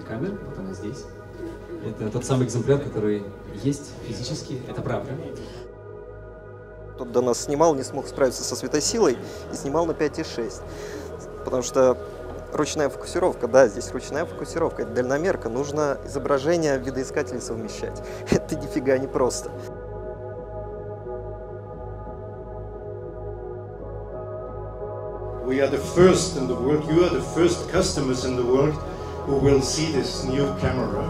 камер, вот она здесь. Это тот самый экземпляр, который есть физически, это правда. Тот до нас снимал, не смог справиться со светосилой и снимал на 5,6. Потому что ручная фокусировка, да, здесь ручная фокусировка, это дальномерка, нужно изображение видоискателей совмещать. Это нифига не просто. We are the first in the world, you are the first customers in the world who will see this new camera.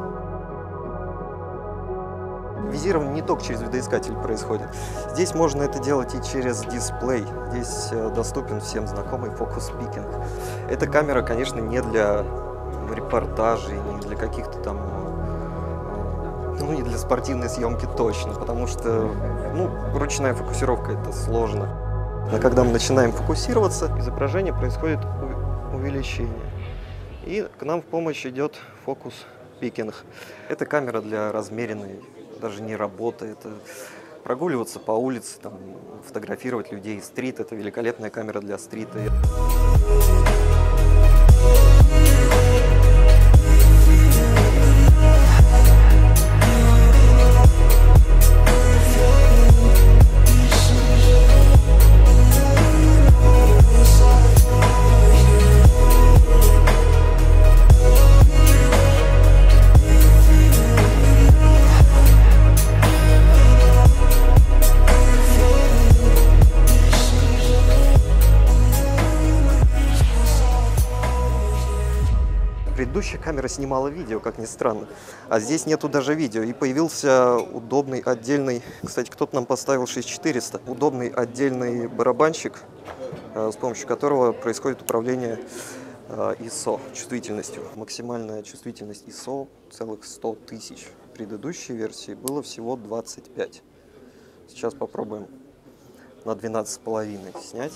Визирование не только через видоискатель происходит. Здесь можно это делать и через дисплей. Здесь доступен всем знакомый фокус-пикинг. Эта камера, конечно, не для репортажей, не для каких-то там, ну, не для спортивной съемки точно, потому что, ну, ручная фокусировка — это сложно. Но когда мы начинаем фокусироваться, изображение происходит увеличение. И к нам в помощь идет фокус-пикинг. Это камера для размеренной, даже не работы, это прогуливаться по улице, там, фотографировать людей. Стрит — это великолепная камера для стрита. Предыдущая камера снимала видео, как ни странно, а здесь нету даже видео. И появился удобный отдельный, кстати, кто-то нам поставил 6400, удобный отдельный барабанщик, с помощью которого происходит управление ISO, чувствительностью. Максимальная чувствительность ISO целых 100 тысяч. В предыдущей версии было всего 25. Сейчас попробуем на 12,5 снять.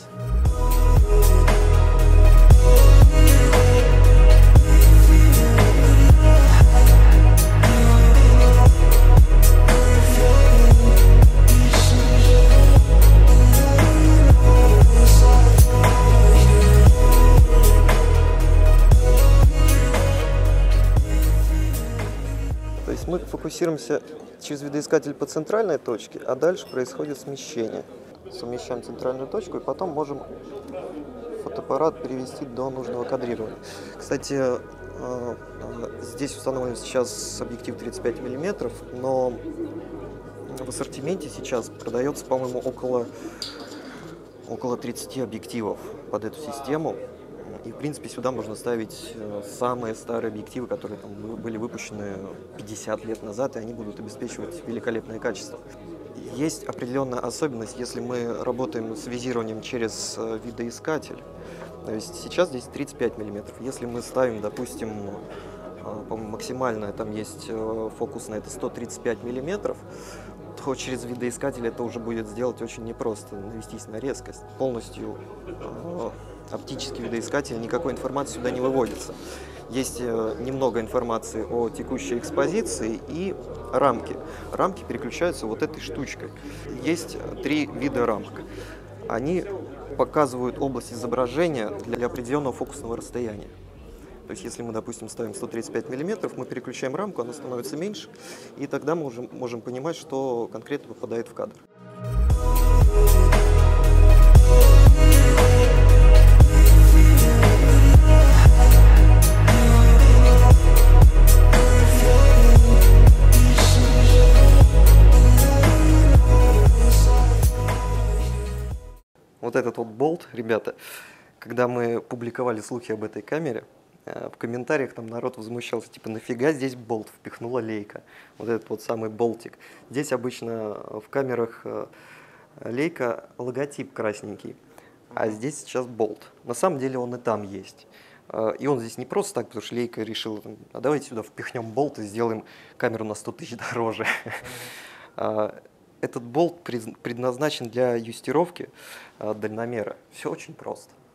То есть мы фокусируемся через видоискатель по центральной точке, а дальше происходит смещение. Совмещаем центральную точку и потом можем фотоаппарат перевести до нужного кадрирования. Кстати, здесь установлен сейчас объектив 35 мм, но в ассортименте сейчас продается, по-моему, около 30 объективов под эту систему. И, в принципе, сюда можно ставить самые старые объективы, которые там были выпущены 50 лет назад, и они будут обеспечивать великолепное качество. Есть определенная особенность, если мы работаем с визированием через видоискатель. То есть сейчас здесь 35 мм. Если мы ставим, допустим, максимальное, там есть фокусное, это 135 мм, то через видоискатель это уже будет сделать очень непросто, навестись на резкость. Полностью оптический видоискатель, никакой информации сюда не выводится. Есть немного информации о текущей экспозиции и рамки. Рамки переключаются вот этой штучкой. Есть 3 вида рамок. Они показывают область изображения для определенного фокусного расстояния. То есть если мы, допустим, ставим 135 мм, мы переключаем рамку, она становится меньше, и тогда мы уже можем понимать, что конкретно попадает в кадр. Вот этот вот болт, ребята, когда мы публиковали слухи об этой камере, в комментариях там народ возмущался, типа, нафига здесь болт впихнула Leica, вот этот вот самый болтик. Здесь обычно в камерах Leica логотип красненький, а здесь сейчас болт. На самом деле он и там есть. И он здесь не просто так, потому что Leica решила, а давайте сюда впихнем болт и сделаем камеру на 100 тысяч дороже. Этот болт предназначен для юстировки дальномера. Все очень просто.